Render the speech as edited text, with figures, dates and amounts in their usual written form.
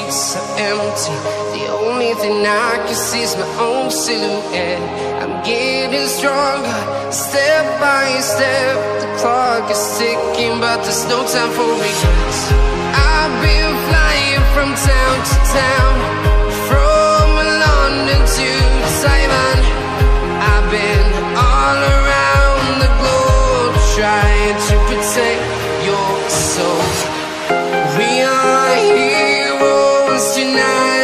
streets are empty. The only thing I can see is my own silhouette. I'm getting stronger, step by step. The clock is ticking, but there's no time for regrets. I've been flying from town to town, from London to Taiwan. I've been all around the globe, trying to protect your soul. We are heroes tonight.